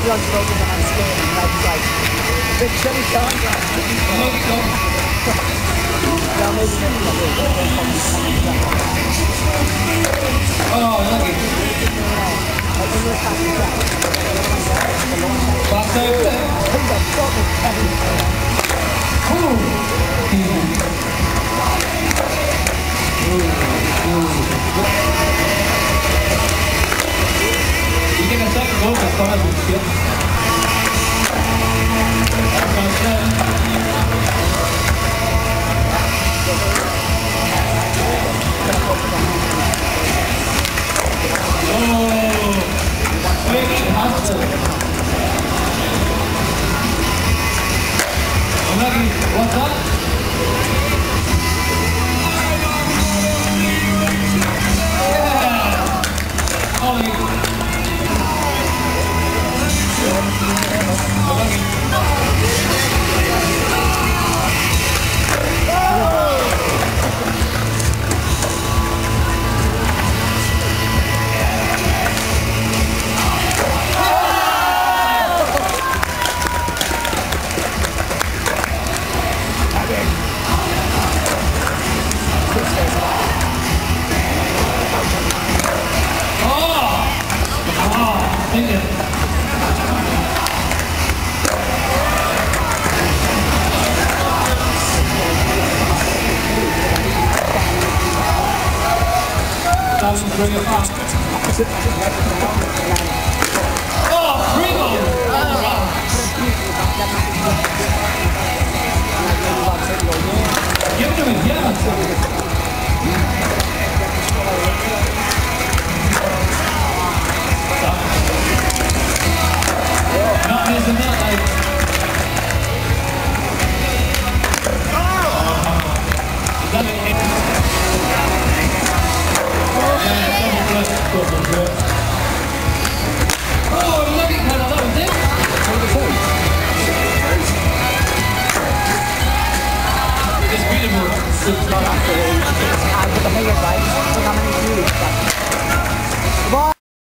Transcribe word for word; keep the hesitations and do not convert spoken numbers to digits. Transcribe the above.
everyone's focused on skating, and I was like, big chili contrast. Yeah, maybe next Oh, lucky. Back over there. Who the fuck is Kevin? You get a second goal for fun of the skip. What's up? Yeah! Ollie. Bring it up. Oh, Primo! Give it to me, yeah. Not missing that, like. Is that it? Oh, look at that, that was it. It's beautiful. It's not after the, I put the fingers right.